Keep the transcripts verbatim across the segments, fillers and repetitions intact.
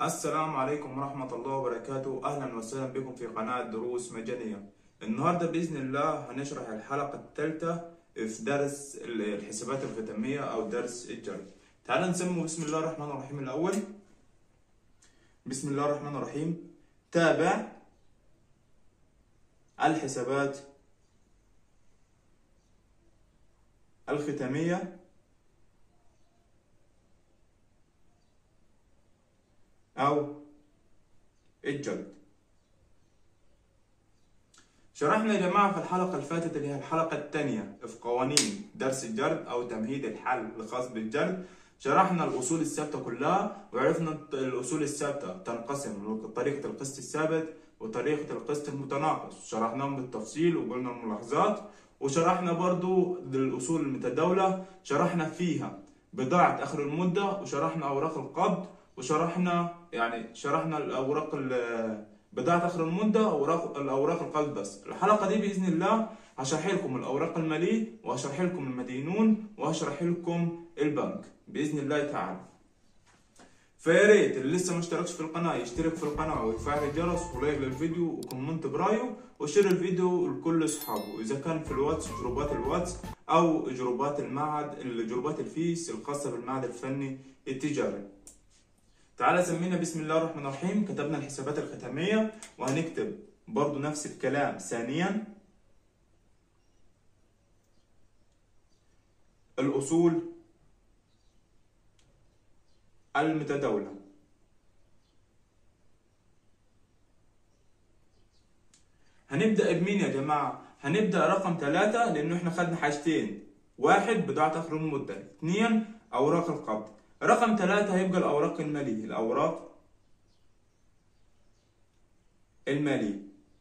السلام عليكم ورحمة الله وبركاته. أهلا وسهلا بكم في قناة دروس مجانية. النهاردة بإذن الله هنشرح الحلقة الثالثة في درس الحسابات الختامية أو درس الجري. تعال نسمو بسم الله الرحمن الرحيم الأول. بسم الله الرحمن الرحيم. تابع الحسابات الختامية أو الجلد. شرحنا يا جماعة في الحلقة اللي فاتت اللي هي الحلقة الثانية في قوانين درس الجلد أو تمهيد الحل الخاص بالجلد. شرحنا الأصول الثابتة كلها وعرفنا الأصول الثابتة تنقسم لطريقة القسط الثابت وطريقة القسط المتناقص، شرحناهم بالتفصيل وقلنا الملاحظات. وشرحنا برضو الأصول المتداولة، شرحنا فيها بضاعة آخر المدة، وشرحنا أوراق القبض، وشرحنا يعني شرحنا الاوراق بضاعه اخر المده واوراق الاوراق القبض. بس الحلقه دي باذن الله هشرح لكم الاوراق الماليه وهشرح لكم المدينون وهشرح لكم البنك باذن الله تعالى. فيا ريت اللي لسه ما اشتركش في القناه يشترك في القناه ويفعل الجرس ولايك للفيديو وكومنت برايه وشير الفيديو لكل اصحابه، اذا كان في الواتس جروبات الواتس او جروبات المعهد جروبات الفيس الخاصه بالمعهد الفني التجاري. تعالى سمينا بسم الله الرحمن الرحيم. كتبنا الحسابات الختامية وهنكتب برضو نفس الكلام ثانيا الأصول المتداولة. هنبدأ بمين يا جماعة؟ هنبدأ رقم ثلاثة لأنه احنا خدنا حاجتين، واحد بضاعة آخر المدة، اثنين أوراق القبض. رقم ثلاثة هيبقى الأوراق المالية. الأوراق المالية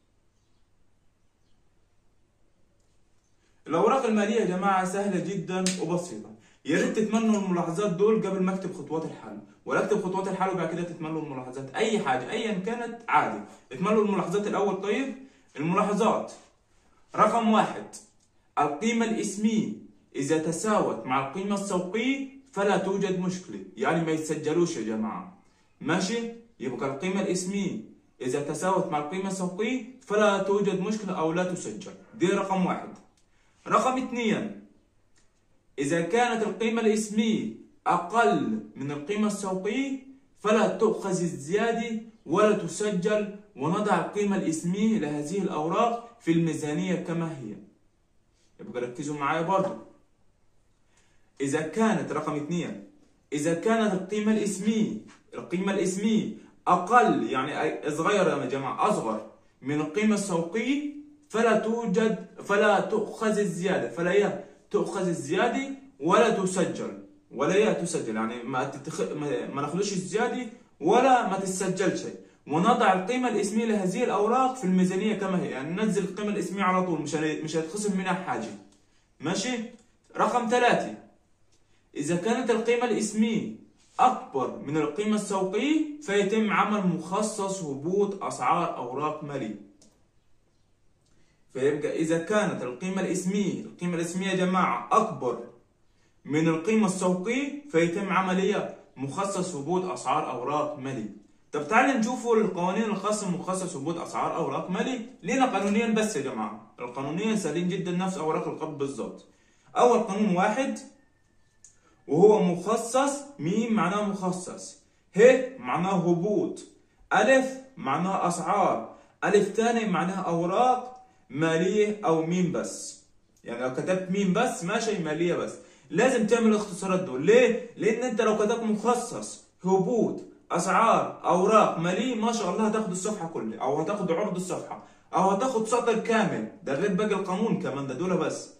الأوراق المالية يا جماعة سهلة جدا وبسيطة. يا ريت تتمنوا الملاحظات دول قبل ما أكتب خطوات الحل، ولا أكتب خطوات الحل وبعد كده تتمنوا الملاحظات. أي حاجة أيا كانت عادي، اتمنوا الملاحظات الأول. طيب الملاحظات رقم واحد، القيمة الإسمية إذا تساوت مع القيمة السوقية فلا توجد مشكلة، يعني ما يتسجلوش يا جماعة. ماشي؟ يبقى القيمة الإسمية إذا تساوت مع القيمة السوقية فلا توجد مشكلة أو لا تسجل. دي رقم واحد. رقم اثنين، إذا كانت القيمة الإسمية أقل من القيمة السوقية فلا تؤخذ الزيادة ولا تسجل، ونضع القيمة الإسمية لهذه الأوراق في الميزانية كما هي. يبقى ركزوا معايا برضو. إذا كانت رقم اثنين، إذا كانت القيمة الإسمية القيمة الإسمية أقل يعني صغيرة يا جماعة أصغر من القيمة السوقية فلا توجد فلا تؤخذ الزيادة فلا هي تؤخذ الزيادة ولا تسجل ولا هي تسجل يعني ما تتخ... ما ناخذوش الزيادة ولا ما تسجلش. ونضع القيمة الإسمية لهذه الأوراق في الميزانية كما هي، يعني ننزل القيمة الإسمية على طول، مش مش هيتخصم منها حاجة. ماشي؟ رقم ثلاثة، إذا كانت القيمة الإسمية أكبر من القيمة السوقية فيتم عمل مخصص هبوط أسعار أوراق مالية. فيبقى إذا كانت القيمة الإسمية القيمة الإسمية يا جماعة أكبر من القيمة السوقية فيتم عملية مخصص هبوط أسعار أوراق مالية. طب تعالوا نشوفوا القوانين الخاصة بمخصص هبوط أسعار أوراق مالية. لينا قانونيا بس يا جماعة، القانونيا سهلين جدا نفس أوراق القبض بالظبط. أول قانون واحد وهو مخصص. ميم معناه مخصص، ه معناه هبوط، ألف معناه أسعار، ألف تاني معناها أوراق مالية أو ميم بس. يعني لو كتبت ميم بس ماشي، مالية بس. لازم تعمل الاختصارات دول. ليه؟ لأن أنت لو كتبت مخصص هبوط أسعار أوراق مالية ما شاء الله هتاخد الصفحة كلها، أو هتاخد عرض الصفحة، أو هتاخد سطر كامل. ده غير باقي القانون كمان، ده دول بس.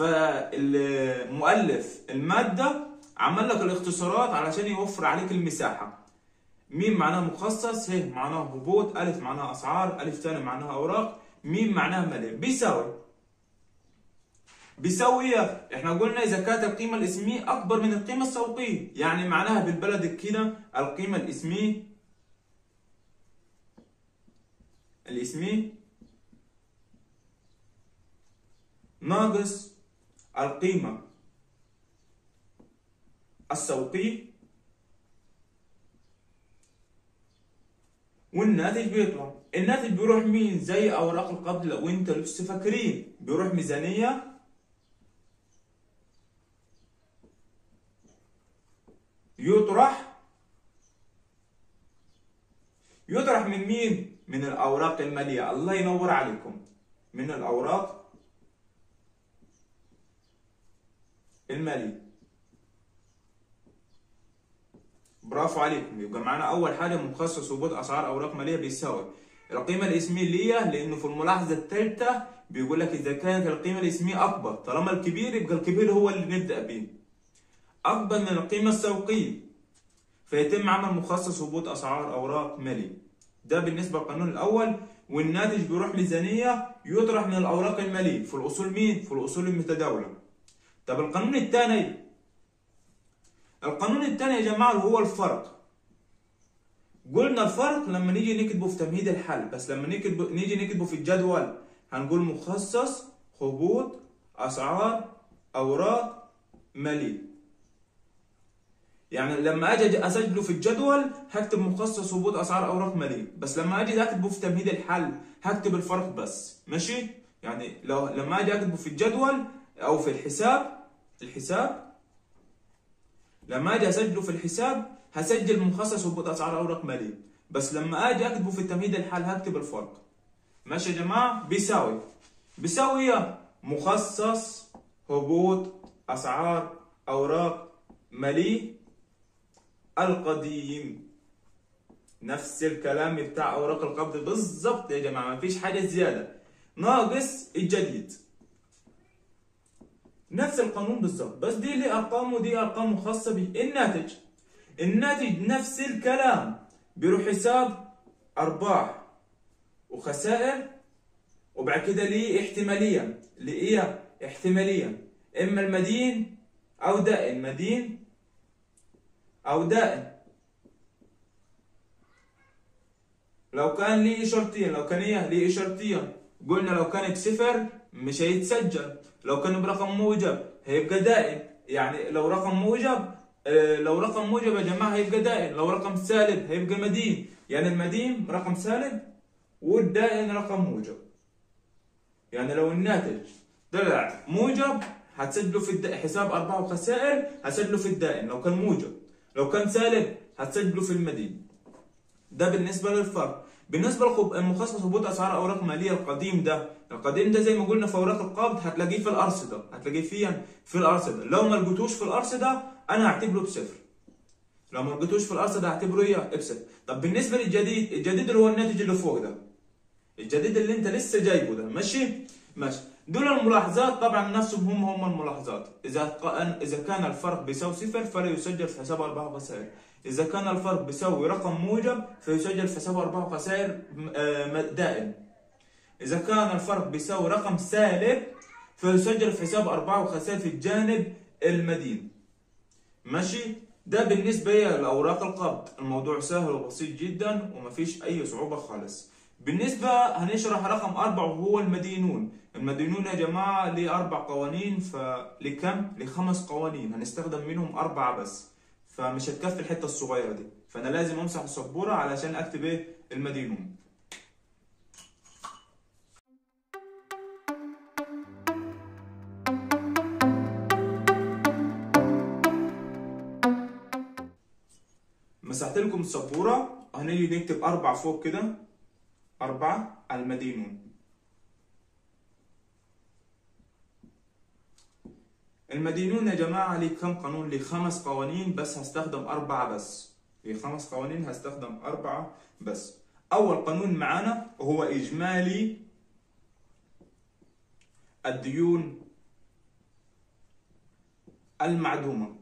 فالمؤلف المادة عمل لك الاختصارات علشان يوفر عليك المساحة. ميم معناها مخصص، ه معناها هبوط، ألف معناها أسعار، ألف تاني معناها أوراق، ميم معناها مالية. بيساوي بيساوي احنا قلنا إذا كانت القيمة الإسمية أكبر من القيمة السوقية، يعني معناها بالبلد كده القيمة الإسمية الإسمية ناقص القيمة السوقية والناتج بيطلع. الناتج بيروح مين؟ زي اوراق القبض لو انت لسه فاكرين، بيروح ميزانيه يطرح يطرح من مين؟ من الاوراق الماليه. الله ينور عليكم، من الاوراق الماليه. برافو عليكم. يبقى معانا اول حاجه مخصص وجود اسعار اوراق ماليه بيساوي القيمه الاسميه اللي هي، لانه في الملاحظه الثالثه بيقول لك اذا كانت القيمه الاسميه اكبر، طالما الكبير يبقى الكبير هو اللي نبدا به، اكبر من القيمه السوقيه، فيتم عمل مخصص وجود اسعار اوراق ماليه. ده بالنسبه للقانون الاول. والناتج بيروح ميزانيه يطرح من الاوراق الماليه في الاصول مين؟ في الاصول المتداوله. طب القانون الثاني، القانون الثاني يا جماعه اللي هو الفرق. قلنا الفرق لما نيجي نكتبه في تمهيد الحل، بس لما نكتبه نيجي نكتبه في الجدول هنقول مخصص هبوط اسعار اوراق ماليه. يعني لما اجي اسجله في الجدول هكتب مخصص هبوط اسعار اوراق ماليه، بس لما اجي اكتبه في تمهيد الحل هكتب الفرق بس. ماشي؟ يعني لو لما اجي اكتبه في الجدول او في الحساب الحساب لما اجي اسجله في الحساب هسجل مخصص هبوط اسعار اوراق ماليه، بس لما اجي اكتبه في التمهيد الحل هكتب الفرق. ماشي يا جماعه؟ بيساوي بيساوي مخصص هبوط اسعار اوراق ماليه القديم. نفس الكلام بتاع اوراق القبض بالظبط يا جماعه، مفيش حاجه زياده، ناقص الجديد. نفس القانون بالظبط، بس دي ليه ارقام ودي ارقام خاصه به. الناتج الناتج نفس الكلام، بيروح حساب ارباح وخسائر، وبعد كده ليه احتماليه، ليه احتماليه اما المدين او دائن، مدين او دائن. لو كان ليه اشارتين، لو كان ايه ليه اشارتين، قلنا لو كانت صفر مش هيتسجل، لو كان برقم موجب هيبقى دائن. يعني لو رقم موجب آه لو رقم موجب يا جماعه هيبقى دائن، لو رقم سالب هيبقى مدين. يعني المدين رقم سالب والدائن رقم موجب. يعني لو الناتج طلع موجب هتسجله في الدائن، حساب ارباح وخسائر هسجله في الدائن لو كان موجب، لو كان سالب هتسجله في المدين. ده بالنسبه للفرق. بالنسبه للمخصص هبوط اسعار اوراق ماليه القديم، ده القديم ده زي ما قلنا في اوراق القبض هتلاقيه في الارصده، هتلاقيه فين؟ في الارصده. لو ما لقيتوش في الارصده انا هعتبره بصفر، لو ما لقيتوش في الارصده هعتبره ايه؟ بصفر. طب بالنسبه للجديد، الجديد اللي هو الناتج اللي فوق ده، الجديد اللي انت لسه جايبه ده، ماشي؟ ماشي. دول الملاحظات طبعا نفسهم هم هم الملاحظات. اذا اذا كان الفرق بيساوي صفر فلا يسجل في حساب ارباح وخسائر. إذا كان الفرق بيساوي رقم موجب فيسجل في حساب أرباح وخسائر دائم. إذا كان الفرق بيساوي رقم سالب فيسجل في حساب أرباح وخسائر في الجانب المدين. ماشي؟ ده بالنسبة لأوراق القبض، الموضوع سهل وبسيط جدا ومفيش أي صعوبة خالص. بالنسبة هنشرح رقم أربعة وهو المدينون. المدينون يا جماعة ليه أربع قوانين، فلكم؟ لخمس قوانين، هنستخدم منهم أربعة بس. فمش هتكفي الحته الصغيره دي، فانا لازم امسح السبوره علشان اكتب ايه؟ المدينون. مسحت لكم السبوره، هنيجي نكتب اربع فوق كده، اربعه على المدينون. المدينون يا جماعة ليه كم قانون؟ ليه خمس قوانين بس هستخدم أربعة بس. ليه خمس قوانين هستخدم أربعة بس. أول قانون معانا هو إجمالي الديون المعدومة.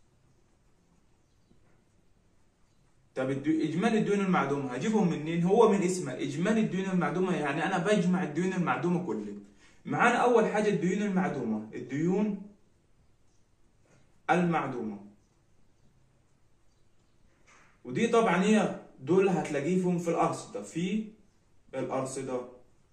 طب إجمالي الديون المعدومة هجيبهم منين؟ هو من اسمها إجمالي الديون المعدومة، يعني أنا بجمع الديون المعدومة كلها. معانا أول حاجة الديون المعدومة، الديون المعدومة، ودي طبعا هي دول هتلاقيهم في الأرصدة، في الأرصدة.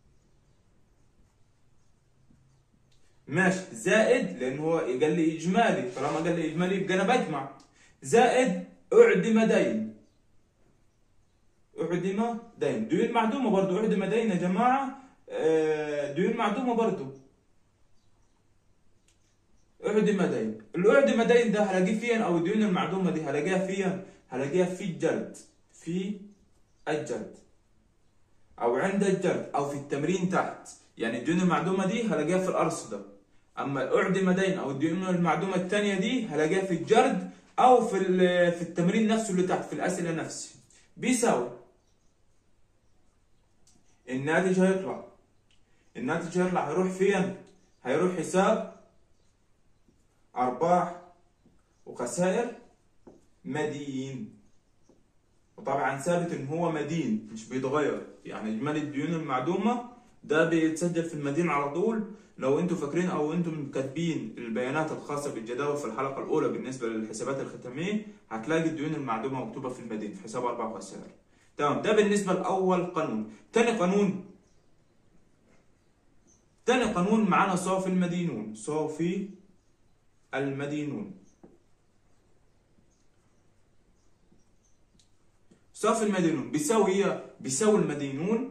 ماشي. زائد لأن هو قال لي إجمالي، طالما قال لي إجمالي يبقى أنا بجمع. زائد أعدم دين، أعدم دين. ديون معدومة برضو، أعدم دين يا جماعة، آه، ديون معدومة برضو. أعدم دين، الأعدم دين ده هلاقيه فين؟ أو الديون المعدومة دي هلاقيها فين؟ هلاقيها في الجلد، في الجلد أو عند الجلد أو في التمرين تحت. يعني الديون المعدومة دي هلاقيها في الأرصدة، أما الأعدم دين أو الديون المعدومة الثانية دي هلاقيها في الجلد أو في في التمرين نفسه اللي تحت في الأسئلة نفسه. بيساوي الناتج هيطلع، الناتج هيطلع هيروح فين؟ هيروح حساب أرباح وخسائر مدين، وطبعا ثابت إن هو مدين مش بيتغير، يعني إجمالي الديون المعدومة ده بيتسجل في المدين على طول. لو انتم فاكرين او انتم كاتبين البيانات الخاصه بالجداول في الحلقه الاولى بالنسبه للحسابات الختاميه هتلاقي الديون المعدومه مكتوبه في المدين في حساب ارباح وخسائر. تمام، ده بالنسبه لاول قانون. ثاني قانون، ثاني قانون معانا صافي المدينون، صافي المدينون. صافي المدينون بيساوي ايه؟ بيساوي المدينون،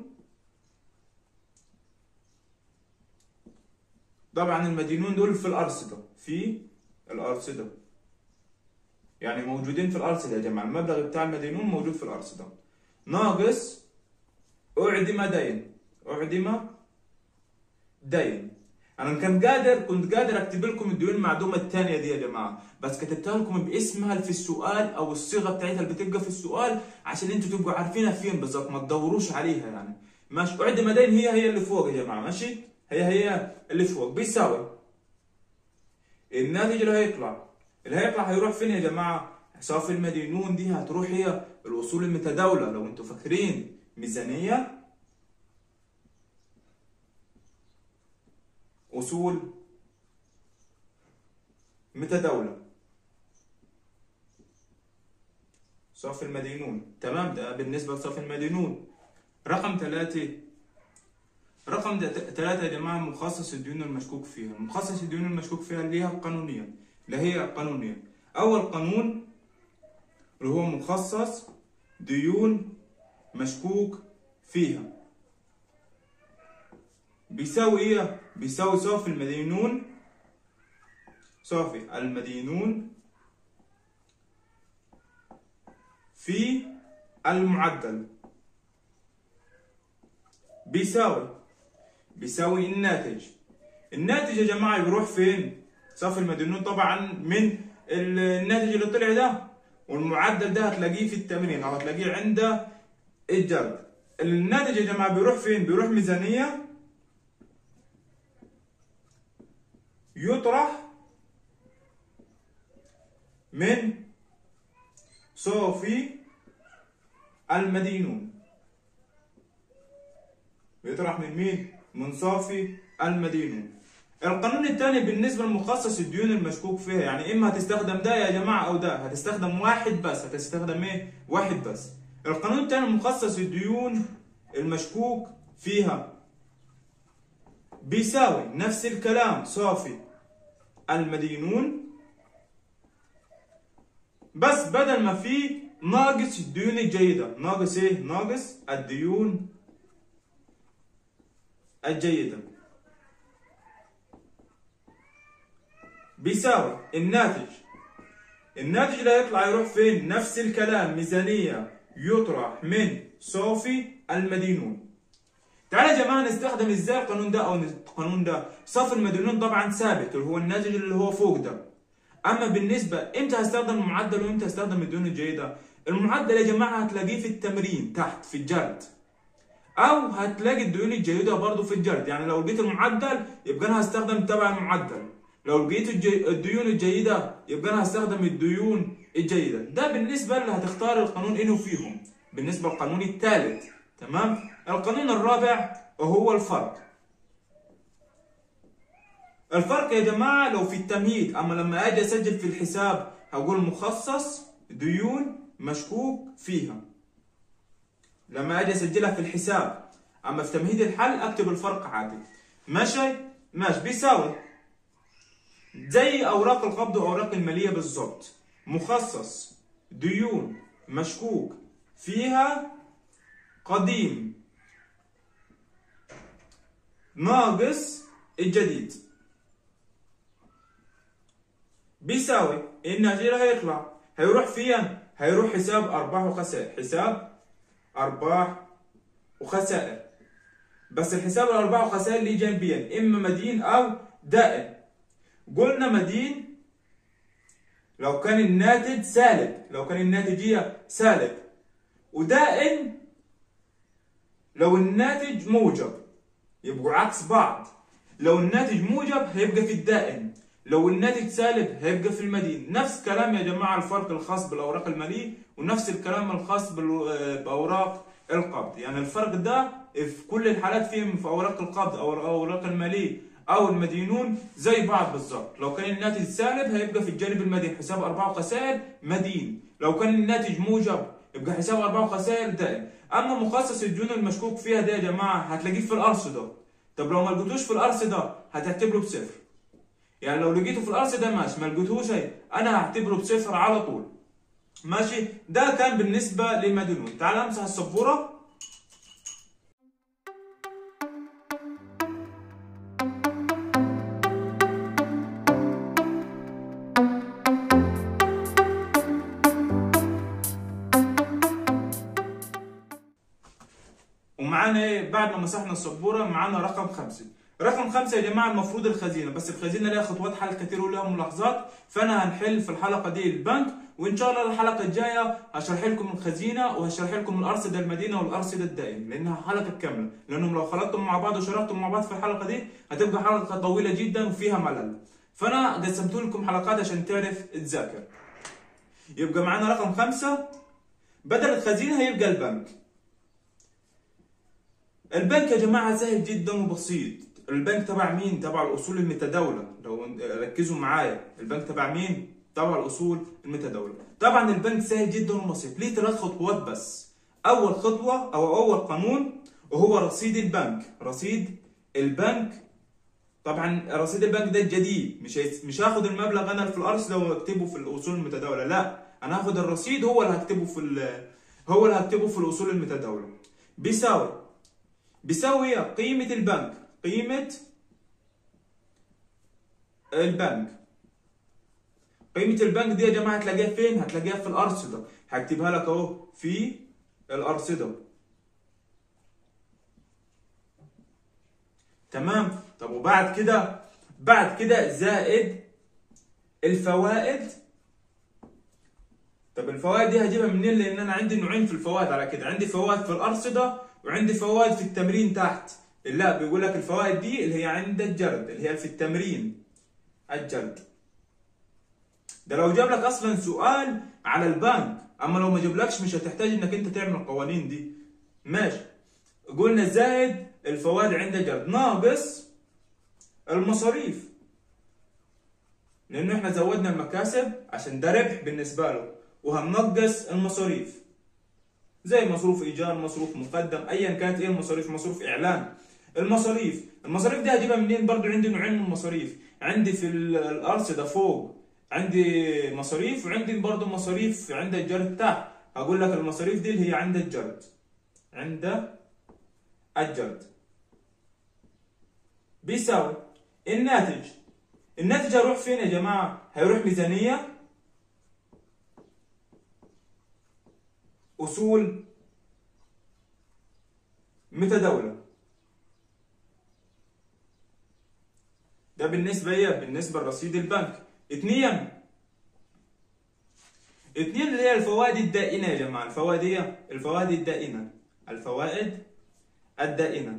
طبعا المدينون دول في الأرصدة، في الأرصدة يعني موجودين في الأرصدة يا جماعة، المبلغ بتاع المدينون موجود في الأرصدة، ناقص أعدم دين، أعدم دين. أنا كان قادر كنت قادر أكتب لكم الديون المعدومة الثانية دي يا جماعة، بس كتبتها لكم باسمها في السؤال أو الصيغة بتاعتها اللي بتبقى في السؤال عشان أنتوا تبقوا عارفينها فين بالظبط، ما تدوروش عليها يعني. ماشي، أعدم دين هي هي اللي فوق يا جماعة، ماشي؟ هي هي اللي فوق. بيساوي الناتج اللي هيطلع، اللي هيطلع هيروح فين يا جماعة؟ صافي المدينون دي هتروح هي الأصول المتداولة. لو أنتوا فاكرين ميزانية، أصول متداولة، صافي المدينون. تمام، ده بالنسبة لصافي المدينون. رقم ثلاثة، رقم ثلاثة يا جماعة مخصص الديون المشكوك فيها. مخصص الديون المشكوك فيها اللي هي القانونية، اللي هي القانونية. أول قانون اللي هو مخصص ديون مشكوك فيها بيساوي إيه؟ بيساوي صافي المدينون، صافي المدينون في المعدل بيساوي بيساوي الناتج. الناتج يا جماعة بيروح فين؟ صافي المدينون طبعا من الناتج اللي طلع ده، والمعدل ده هتلاقيه في التمرين أو هتلاقيه عند الجلد. الناتج يا جماعة بيروح فين؟ بيروح ميزانية يطرح من صافي المدينون. بيطرح من مين؟ من صافي المدينون. القانون الثاني بالنسبة لمخصص الديون المشكوك فيها، يعني إما هتستخدم ده يا جماعة أو ده، هتستخدم واحد بس، هتستخدم إيه؟ واحد بس. القانون الثاني مخصص الديون المشكوك فيها بيساوي نفس الكلام صافي المدينون، بس بدل ما في ناقص الديون الجيدة. ناقص إيه؟ ناقص الديون الجيدة. بيساوي الناتج، الناتج اللي هيطلع يروح فين؟ نفس الكلام، ميزانية يطرح من صافي المدينون. تعالوا يا جماعة نستخدم ازاي القانون ده او القانون ده؟ صافي المدينون طبعا ثابت اللي هو الناتج اللي هو فوق ده. اما بالنسبة امتى هستخدم المعدل وامتى هستخدم الديون الجيدة؟ المعدل يا جماعة هتلاقيه في التمرين تحت في الجلد، او هتلاقي الديون الجيدة برضه في الجلد. يعني لو لقيت المعدل يبقى انا هستخدم تبع المعدل، لو لقيت الجي... الديون الجيدة يبقى انا هستخدم الديون الجيدة. ده بالنسبة اللي هتختار القانون انه فيهم بالنسبة للقانون الثالث. تمام؟ القانون الرابع وهو الفرق. الفرق يا جماعة لو في التمهيد، اما لما اجي اسجل في الحساب هقول مخصص ديون مشكوك فيها. لما اجي اسجلها في الحساب، اما في تمهيد الحل اكتب الفرق عادي. ماشي؟ ماشي. بيساوي زي اوراق القبض واوراق الماليه بالظبط، مخصص ديون مشكوك فيها قديم ناقص الجديد بيساوي الناتج اللي هيطلع هيروح فين؟ هيروح حساب أرباح وخسائر، حساب أرباح وخسائر. بس الحساب الأرباح وخسائر اللي جنبيا إما مدين أو دائن. قلنا مدين لو كان الناتج سالب، لو كان الناتجية سالب، ودائن لو الناتج موجب، يبقوا عكس بعض. لو الناتج موجب هيبقى في الدائن، لو الناتج سالب هيبقى في المدين. نفس كلام يا جماعة الفرق الخاص بالأوراق المالية ونفس الكلام الخاص بأوراق القبض. يعني الفرق ده في كل الحالات فيهم في أوراق القبض أو الأوراق المالية أو المدينون زي بعض بالظبط. لو كان الناتج سالب هيبقى في الجانب المدين حساب أرباح وخسائر مدين، لو كان الناتج موجب يبقى حساب أرباح وخسائر دائم. أما مخصص الديون المشكوك فيها ده يا جماعة هتلاقيه في الأرصدة. طب لو ما لقيتوش في الأرصدة هتعتبره بصفر. يعني لو لقيته في الأرصدة ماشي، ما لقيتوش أنا هعتبره بصفر على طول. ماشي، ده كان بالنسبة للمدينون. تعال امسح السبورة. ومعانا ايه بعد ما مسحنا السبورة؟ معانا رقم خمسة. رقم خمسة يا جماعة المفروض الخزينة، بس الخزينة ليها خطوات حل كتير ولها ملاحظات، فأنا هنحل في الحلقة دي البنك، وإن شاء الله الحلقة الجاية هشرح لكم الخزينة وهشرح لكم الأرصدة المدينة والأرصدة الدائم، لأنها حلقة كاملة، لأنهم لو خلطتم مع بعض وشرحتم مع بعض في الحلقة دي هتبقى حلقة طويلة جدا وفيها ملل، فأنا قسمت لكم حلقات عشان تعرف تذاكر. يبقى معانا رقم خمسة، بدل الخزينة هيبقى البنك. البنك يا جماعة سهل جدا وبسيط. البنك تبع مين؟ تبع الأصول المتداولة. لو ركزوا معايا، البنك تبع مين؟ تبع الأصول المتداولة. طبعا البنك سهل جدا وبسيط، ليه ثلاث خطوات بس. أول خطوة أو أول قانون وهو رصيد البنك. رصيد البنك، طبعا رصيد البنك ده الجديد، مش مش هاخد المبلغ أنا في الأرصدة وأكتبه في الأصول المتداولة، لا، أنا هاخد الرصيد هو اللي هكتبه في هو اللي هكتبه في الأصول المتداولة. بيساوي بيساوي قيمة البنك، قيمة البنك. قيمة البنك دي يا جماعة هتلاقيها فين؟ هتلاقيها في الأرصدة، هكتبها لك أهو في الأرصدة. تمام؟ طب وبعد كده بعد كده زائد الفوائد. طب الفوائد دي هجيبها منين؟ لأن أنا عندي نوعين في الفوائد على كده، عندي فوائد في الأرصدة وعندي فوائد في التمرين تحت. لا، بيقول لك الفوائد دي اللي هي عند الجرد، اللي هي في التمرين الجرد. ده لو جاب لك اصلا سؤال على البنك، اما لو ما جابلكش مش هتحتاج انك انت تعمل القوانين دي. ماشي، قلنا زائد الفوائد عند الجرد ناقص المصاريف، لانه احنا زودنا المكاسب عشان ده ربح بالنسبه له، وهننقص المصاريف زي مصروف ايجار، مصروف مقدم، ايا كانت ايه المصاريف، مصروف اعلان. المصاريف المصاريف دي هجيبها منين؟ برضو عندي نوعين من المصاريف، عندي في الارصده فوق عندي مصاريف، وعندي برضو مصاريف عند الجرد تحت. هقول لك المصاريف دي اللي هي عند الجرد، عند الجرد بيساوي الناتج. الناتج هيروح فين يا جماعه؟ هيروح ميزانيه اصول متداوله. ده بالنسبه ايه؟ بالنسبه لرصيد البنك. اتنين اتنين اللي هي الفوائد الدائنه يا جماعه. الفوائد هي الفوائد الدائنه الفوائد الدائنه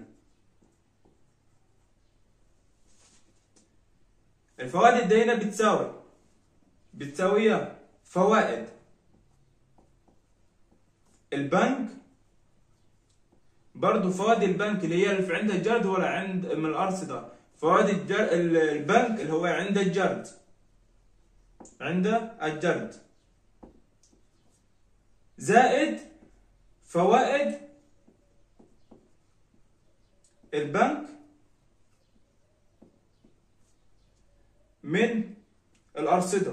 الفوائد الدائنه بتساوي بتساوي فوائد البنك، برضه فوائد البنك اللي هي اللي عند الجرد ولا عند من الارصده. فوائد الجر... البنك اللي هو عند الجرد عند الجرد زائد فوائد البنك من الأرصدة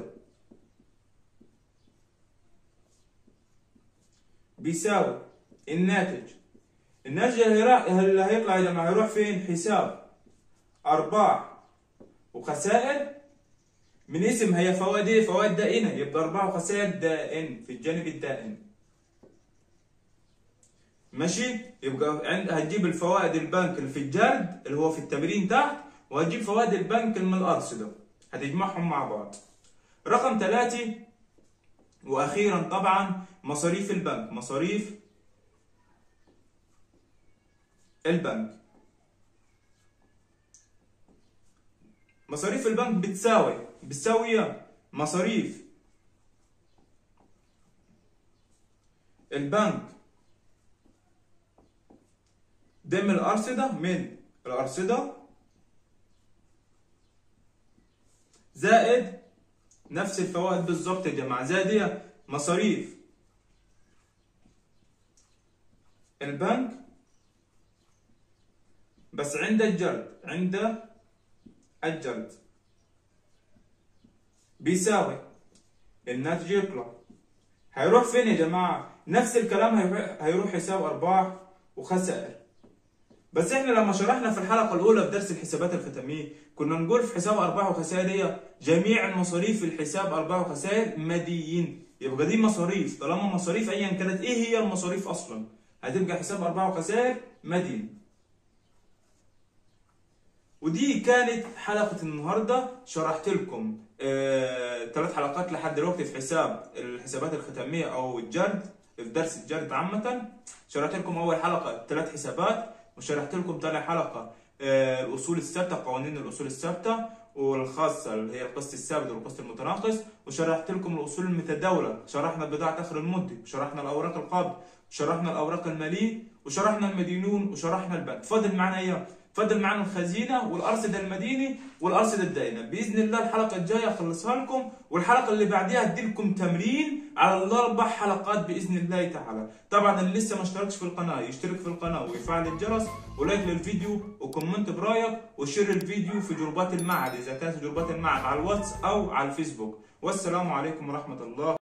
بيساوي الناتج الناتج اللي هيروح اللي هيطلع يا جماعه هيروح فين؟ حساب ارباح وخسائر من اسم هي فوائد ايه؟ فوائد دائنه، يبقى ارباح وخسائر دائن في الجانب الدائن. ماشي؟ يبقى عند هتجيب الفوائد البنك اللي في الجرد اللي هو في التمرين تحت، وهتجيب فوائد البنك اللي من الارصده، هتجمعهم مع بعض. رقم ثلاثة واخيرا طبعا مصاريف البنك، مصاريف البنك. مصاريف البنك بتساوي بتساوي مصاريف البنك ضمن الأرصدة من الأرصدة زائد نفس الفوائد بالظبط يا جماعة، زائد مصاريف البنك بس عند الجرد، عند الجرد بيساوي الناتج يطلع هيروح فين يا جماعة؟ نفس الكلام هيروح حساب أرباح وخسائر. بس احنا لما شرحنا في الحلقة الأولى في درس الحسابات الختامية كنا نقول في حساب أرباح وخسائر هي جميع المصاريف الحساب أرباح وخسائر مدين، يبقى دي مصاريف، طالما مصاريف أيا كانت إيه هي المصاريف أصلا هتبقى حساب أرباح وخسائر مدين. ودي كانت حلقة النهاردة، شرحت لكم آه، ثلاث حلقات لحد دلوقتي في حساب الحسابات الختامية أو الجرد، في درس الجرد عامة. شرحت لكم أول حلقة ثلاث حسابات، وشرحت لكم ثاني حلقة آه، الأصول الثابتة، قوانين الأصول الثابتة والخاصة اللي هي القسط الثابت والقسط المتناقص، وشرحت لكم الأصول المتداولة، شرحنا بضاعة آخر المدة، وشرحنا الأوراق القابضة، وشرحنا الأوراق المالية، وشرحنا المدينون، وشرحنا البنك. فاضل معنا إيه؟ فضل معنا الخزينه والارصده المديني والارصده الدائنه. باذن الله الحلقه الجايه اخلصها لكم، والحلقه اللي بعديها ادي لكم تمرين على الاربع حلقات باذن الله تعالى. طبعا اللي لسه ما اشتركش في القناه يشترك في القناه ويفعل الجرس ولايك للفيديو وكومنت برايك وشير الفيديو في جروبات المعهد اذا كانت جروبات المعهد على الواتس او على الفيسبوك. والسلام عليكم ورحمه الله.